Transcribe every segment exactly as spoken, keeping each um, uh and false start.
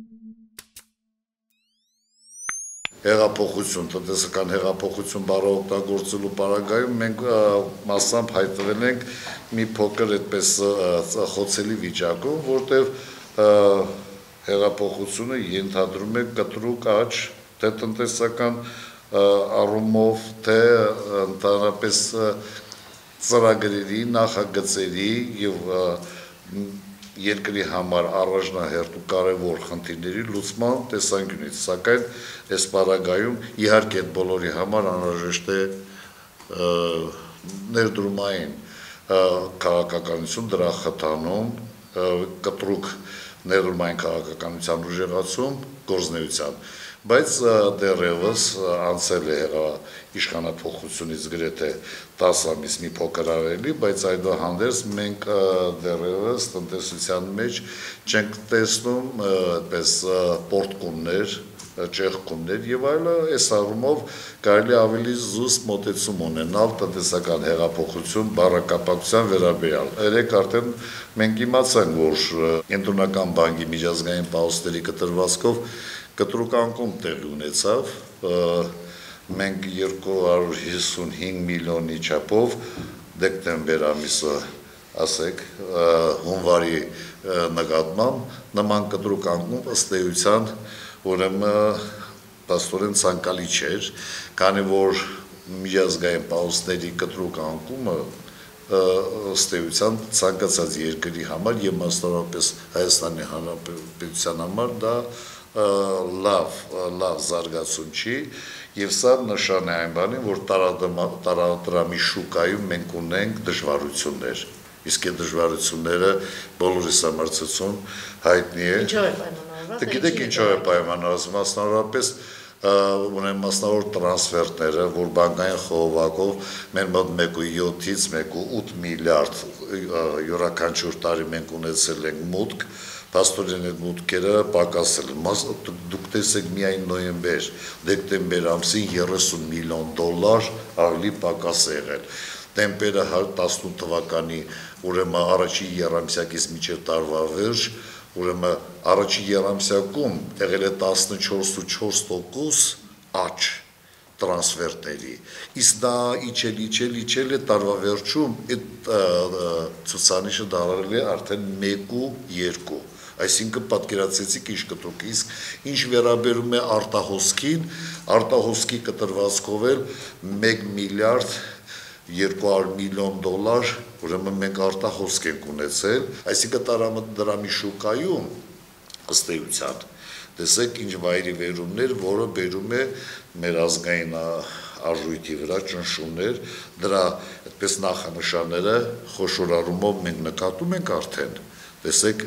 Հեղափոխություն, տնտեսական հեղափոխություն բառը օգտագործելու պարագայում մենք մասամբ հայտնվել ենք մի փոքր այդպես խոցելի վիճակում, որտեղ հեղափոխությունը ենթադրում է կտրուկ աճ, թե տնտեսական առումով, թե ընդհանրապես ծրագրերի, նախագծերի եւ երկրի համար առաջնահերթ ու կարևոր խնդիրների լուծման տեսանկյունից, սակայն այս պարագայում իհարկե այդ բոլորի համար անհրաժեշտ է ներդրումային քաղաքականություն, դրա խթանում, կտրուկ ներդրումային քաղաքականության ուժեղացում, գործնեության, բայց դեռևս անցել է իշխանափոխությունից գրեթե տասը ամիս մի փոքր ավելի, բայց այդուհանդերձ մենք դեռևս տնտեսության մեջ չենք տեսնում այդպես պորտկումներ, ճեղքումներ եւ այլը, այս առումով կարելի ավելի զուսպ մոտեցում ունենալ տնտեսական հեղափոխություն բառակապակցության վերաբերյալ։ Երեք արդեն մենք իմացանք, որ Կենտրոնական բանկի միջազգային պահոստերի կտրվածքով կտրուկ անկում տեղի ունեցավ, մենք երկու հարյուր հիսունհինգ միլիոնի չափով դեկտեմբեր ամիսը, ասեք, հունվարի նկատմամբ նման կտրուկ անկում ըստ էության ուրեմն փաստորեն ցանկալի չէր, քանի որ միջազգային պահոստների կտրուկ անկումը ըստ էության ցանկացած երկրի համար եւ մասնավորապես Հայաստանի Հանրապետության համար դա լավ, լավ զարգացում չի եւ սա նշան է այն բանին, որ տարադրամի շուկայում մենք ունենք դժվարություններ, իսկ այդ դժվարությունները բոլորիս համար ցցուն հայտնի է։ Ինչով է պայմանավորված։ Գիտեք ինչով է պայմանավորված, մասնավորապես ունեն մասնավոր տրանսֆերտները, որ բանկային խողովակով մեր մոտ մեկ կόμμα յոթից մեկ կόμma ութ միլիարդ յուրաքանչյուր տարի մենք ունեցել ենք մուտք, փաստորեն այդ մուտքերը պակասել են։ Դուք տեսեք միայն նոյեմբեր, դեկտեմբեր ամսին երեսուն միլիոն դոլար ավելի պակաս է եղել։ Տեմպերը տասնութ թվականի ուրեմն առաջին եռամսյակից մինչև տարվա վերջ, ուրեմն առաջին եռամսյակում եղել է տասնչորս տոկոս աճ տրանսֆերտերի, իսկ դա իջել, իջել, իջել է տարվա վերջում այդ ցուցանիշը դառել է արդեն մեկ կόμμα երկու, այսինքն պատկերացրեցիք ինչ կտրուկ, իսկ ինչ վերաբերում է արտահոսքին, արտահոսքի կտրվածքով էլ մեկ միլիարդ երկու հարյուր միլիոն դոլար, ուրեմն մենք արտահոսք ենք ունեցել, այսինքն տարադրամի շուկայում ըստ էության տեսեք ինչ վայրի վերումներ, որը բերում է մեր ազգային արժույթի վրա ճնշումներ, դրա այդպես նախանշանները խոշոր առումով մենք նկատում ենք արդեն, տեսեք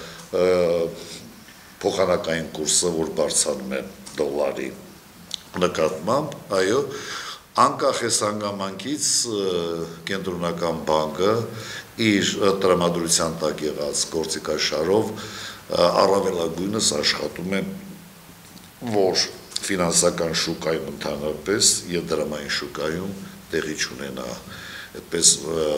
փոխանակային կուրսը, որ բարձրանում է դոլարի նկատմամբ, այո, անկախ այս հանգամանքից Կենտրոնական բանկը իր տրամադրության տակ եղած գործիքաշարով առավելագույնս աշխատում է, որ ֆինանսական շուկայում ընդհանրապես եւ դրամային շուկայում տեղի չունենա այդպես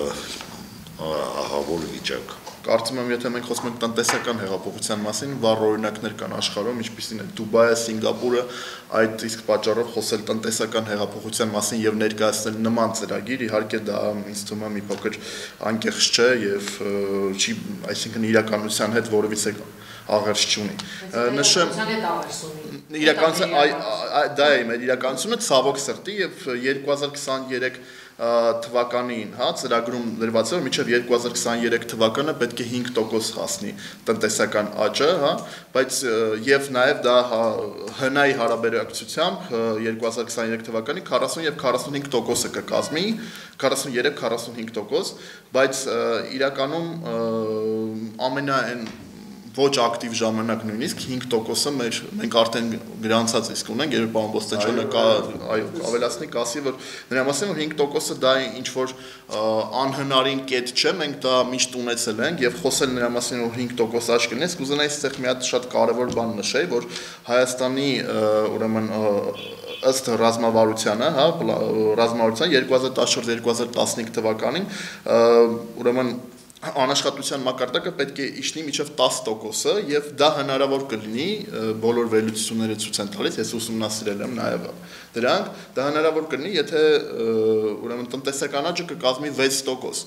ահավոր վիճակ։ Կարծում եմ, եթե մենք խոսում ենք տնտեսական հեղափոխության մասին, վառ օրինակներ կան աշխարհում, ինչպիսին է Դուբայը, Սինգապուրը, այդ իսկ պատճառով խոսել տնտեսական հեղափոխության մասին եւ ներկայացնել նման ծրագիր, իհարկե դա ինձ թվում է մի փոքր անկեղծ չէ եւ չի, այսինքն իրականության հետ որևիցե աղերս չունի։ Նշեմ, իրականության դա է մեր իրականությունը ցավոք սրտի եւ երկու հազար քսաներեք թվականին, հա, ծրագրում դրված է, մինչև երկու հազար քսաներեք թվականը պետք է հինգ տոկոս հասնի տնտեսական աճը, հա, բայց եւ նաեւ դա հնայի հարաբերակցությամբ երկու հազար քսաներեք թվականի քառասուն եւ քառասունհինգ տոկոսը կկազմի, քառասուներեք քառասունհինգ տոկոս, բայց իրականում ամենայն ոչ ակտիվ ժամանակ նույնիսկ հինգ տոկոսը մեր մենք արդեն գրանցած իսկ ունենք, երբ պարոն Բոստեչյանը կա, այո, ավելացնի կասի, որ նրա մասին որ հինգ տոկոսը դա ինչ որ անհնարին կետ չէ, մենք դա միշտ ունեցել ենք եւ խոսել նրա մասին որ հինգ տոկոս աճ կնես, կուզենայի այստեղ մի հատ շատ կարեւոր բան նշեի, որ Հայաստանի ուրեմն ըստ ռազմավարությանը, հա, ռազմավարության երկու հազար տասնչորս երկու հազար տասնհինգ թվականին ուրեմն անաշխատության մակարդակը պետք է իջնի մինչև տասը տոկոսը եւ դա հնարավոր կլինի բոլոր վերլուծությունները ցույց են տալիս, ես ուսումնասիրել եմ նաեւ դրանք, դա հնարավոր կլինի, եթե ուրեմն տնտեսական աճը կկազմի վեց տոկոս։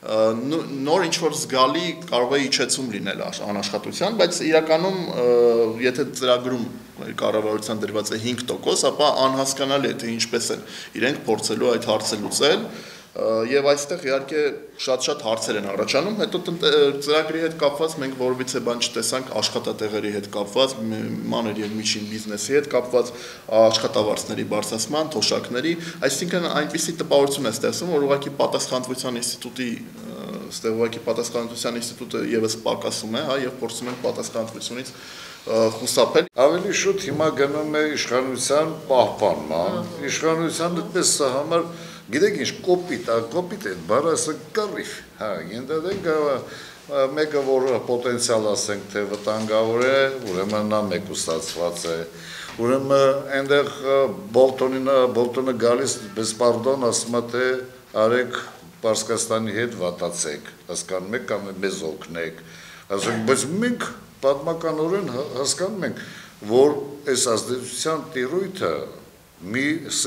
Նոր ինչ որ զգալի կարող է իջեցում լինել անաշխատության, բայց իրականում եթե ծրագրում կառավարության դրված է հինգ տոկոս, ապա անհասկանալի է թե ինչպես են իրենք փորձելու այդ հարցը լուծել։ Եվ այստեղ իհարկե շատ-շատ հարցեր են առաջանում, հետո ծրագրի հետ կապված մենք որևիցե բան չտեսանք աշխատատեղերի հետ կապված, մանր եւ միջին բիզնեսի հետ կապված, աշխատավարձների բարձրացման, թոշակների, այսինքն այնպիսի տպավորություն է ստեղծում, որ ուղղակի պատասխանատվության ինստիտուտի ստեղ ուղղակի պատասխանատվության ինստիտուտը եւս պակասում է, հա, եւ փորձում են պատասխանատվությունից խուսափել։ Ավելի շուտ հիմա գնում է իշխանության պահպանման, իշխանության այդպես համար գիտեք ինչ կոպիտ, կոպիտ է, բառը ասենք կռիվ, հա, ենթադրենք մեկը որ պոտենցիալ ասենք թե վտանգավոր է, ուրեմն նա մեկուսացված է, ուրեմն այնտեղ Բոլտոնին Բոլտոնը գալիս, պես պարդոն ասում է թե արեք Պարսկաստանի հետ վատացեք, հասկանում եք կամ մեզ օգնեք, ասենք, բայց մենք պատմականորեն հասկանում ենք, որ այս ազդեցության տիրույթը մի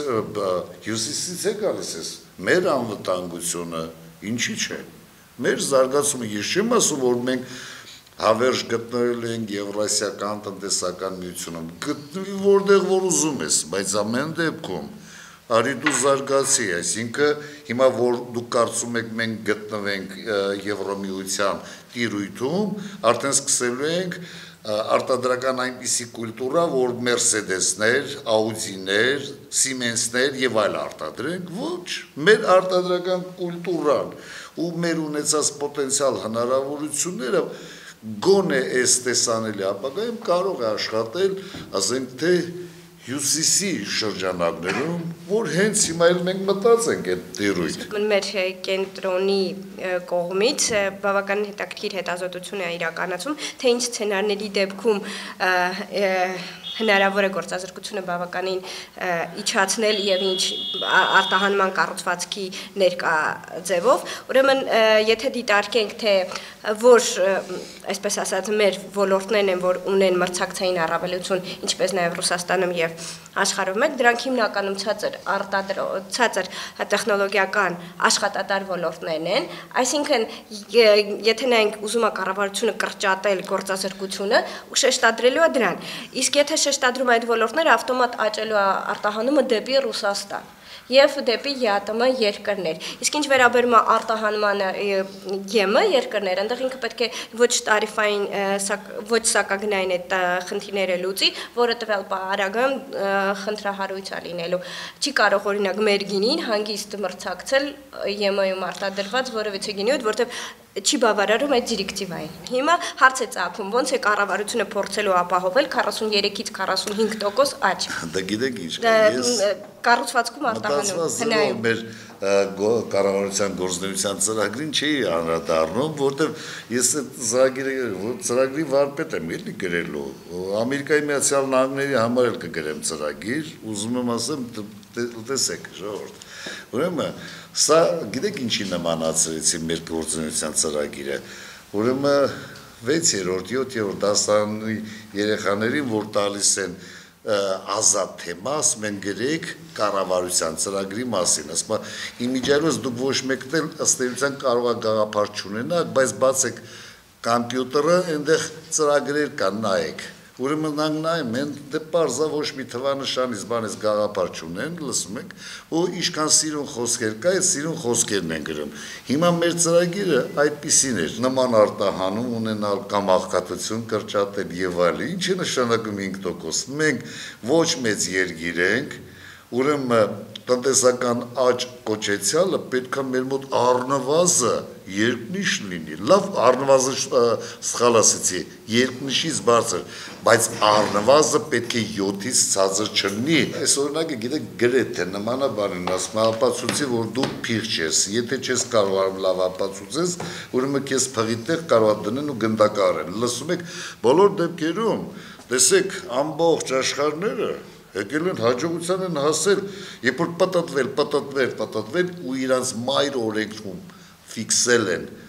հյուսիսից է գալիս ես, մեր անվտանգությունը ինչի չէ, մեր զարգացումը, ես չեմ ասում, որ մենք հավերժ գտնվել ենք Եվրասիական տնտեսական միությունում, գտնվի որտեղ որ ուզում ես, բայց ամեն դեպքում արի դու զարգացի, այսինքն հիմա որ դու կարծում եք մենք գտնվենք Եվրոմիության տիրույթում, արդեն սկսելու ենք արտադրական այնպիսի կուլտուրա, որ Մերսեդեսներ, Աուդիներ, Սիմենսներ եւ այլ արտադրենք, ոչ, մեր արտադրական կուլտուրան ու մեր ունեցած պոտենցիալ հնարավորությունները գոնե այս տեսանելի ապագայում կարող է աշխատել, ասենք թե հյուսիսի շրջանակներում, որ հենց հիմա էլ մենք մտածենք այդ տիրույթ։ Մեր կենտրոնի կողմից բավական հետաքրքիր հետազոտություն է իրականացում, թե ինչ սցենարների դեպքում հնարավոր է գործազրկությունը բավականին իջացնել եւ ինչ արտահանման կառուցվածքի ներկա ձևով, ուրեմն եթե դիտարկենք թե որ այսպես ասած մեր ոլորտներն են, որ ունեն մրցակցային առավելություն, ինչպես նաեւ Ռուսաստանում եւ աշխարհում մեկ, դրանք հիմնականում ցածր արտադրոցածր տեխնոլոգիական աշխատատար ոլորտներն են, այսինքն եթե նայենք ուզում է կառավարությունը կրճատել գործազրկությունը, ու շեշտադրելու է դրան, իսկ եթե շեշտադրում այդ ոլորտները ավտոմատ աճելու է արտահանումը դեպի Ռուսաստան եւ դեպի ԵԱՏՄ երկրներ։ Իսկ ինչ վերաբերում է արտահանմանը ԵՄ երկրներ, այնտեղ ինքը պետք է ոչ տարիֆային, ոչ սակագնային այդ խնդիրները լուծի, որը տվյալ պարագայում խնդրահարույց է լինելու։ Չի կարող օրինակ մեր գինին հանգիստ մրցակցել ԵՄ-ում արտադրված որևիցե գինի հետ, որտեղ չի բավարարում այդ դիրեկտիվային։ Հիմա հարց է ծագում, ոնց է կառավարությունը փորձելու ապահովել քառասուններեքից քառասունհինգ տոկոս աճ։ Դա գիտեք ինչ, ես կառուցվածքում արտահանում հնայում մեր կառավարության գործունեության ծրագրին չի անդրադառնում, որտեղ ես այդ ծրագրի ծրագրի վարպետ եմ էլի գրելու։ Ամերիկայի Միացյալ Նահանգների համար էլ կգրեմ ծրագիր, ուզում եմ ասեմ, տեսեք, ժողովուրդ։ Ուրեմն սա գիտեք ինչի նմանացրեցի մեր գործունեության ծրագիրը, ուրեմն վեցերորդ, յոթերորդ դասարանի երեխաներին, որ տալիս են ազատ թեմա, ասում են գրեք կառավարության ծրագրի մասին, ասում են իմիջիայլոց դուք ոչ մեկն էլ ըստ էության կարող է գաղափար չունենաք, բայց բացեք կամպյուտերը, այնտեղ ծրագրեր կան, նայեք։ Ուրեմն նայում են, դե պարզա ոչ մի թվանշանից բանից գաղափար չունեն, լսում եք, ու ինչքան սիրուն խոսքեր կա, այդ սիրուն խոսքերն են գրում։ Հիմա մեր ծրագիրը այդպիսին էր, նման արտահանում ունենալ կամ աղքատություն կրճատել եւ այլն։ Ինչ է նշանակում հինգ տոկոս։ Մենք ոչ մեծ երկիր ենք, ուրեմն տնտեսական աճ կոչեցյալը պետք է մեր մոտ առնվազն երկնիշ լինի, լավ առնվազն սխալ ասեցի, երկնիշից բարձր, բայց առնվազն պետք է յոթից ցածր չլինի։ Այս օրինակը գիտեք գրեթե նմանաբանն ասում ապացուցի, որ դու փիղ ես, եթե չես կարող լավ ապացուցես, ուրեմն քեզ փղի տեղ կարող դնեն ու գնդակարեն։ Լսում եք, բոլոր դեպքերում, տեսեք, ամբողջ աշխարհները եկել են հաջողության են հասել, երբ որ պատտվել, պատտվել, պատտվել ու իրանց մայր օրենքում ֆիքսել են,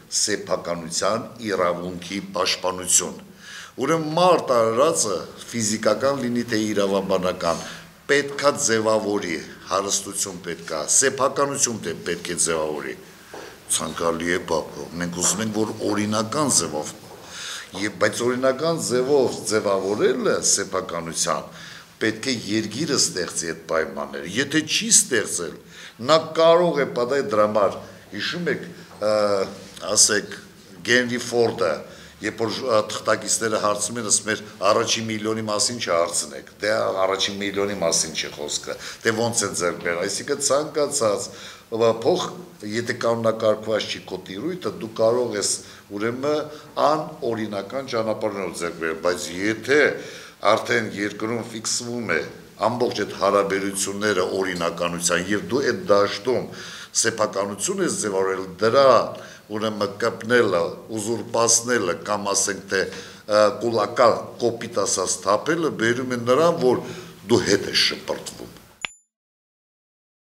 սեփականության իրավունքի պաշտպանություն։ Ուրեմն մարդ արարածը ֆիզիկական լինի թե իրավաբանական պետքա ձևավորի, հարստություն պետքա, սեփականություն թե պետք է ձևավորի։ Ցանկալի է բապը, մենք ուզում ենք, որ օրինական ձևով, եւ բայց օրինական ձևով ձևավորելը սեփականության պետք է երկիրը ստեղծի այդ պայմանները։ Եթե չի ստեղծել, նա կարող է պատահի դրա համար, հիշում եք, ասեք Գենրի Ֆորդը, երբ որ թղթակիցները հարցնում են, ասում են առաջին միլիոնի մասին չհարցնեք, դե առաջին միլիոնի մասին չի խոսքը, դե ոնց են ձեռք բերել, այսինքն ցանկացած փող, եթե կանոնակարգված չի քո տիրույթը, դու կարող ես ուրեմն անօրինական ճանապարհներով ձեռք բերել, բայց եթե արդեն երկրում ֆիքսվում է ամբողջ այդ հարաբերությունները օրինականության եւ դու այդ դաշտում սեփականություն ես ձևավորել, դրա ուրեմն կպնելը, ուզուրպացնելը կամ ասենք թե կուլակալ կոպիտ ասած թափելը բերում է նրան, որ դու հետ ես շպրտվում։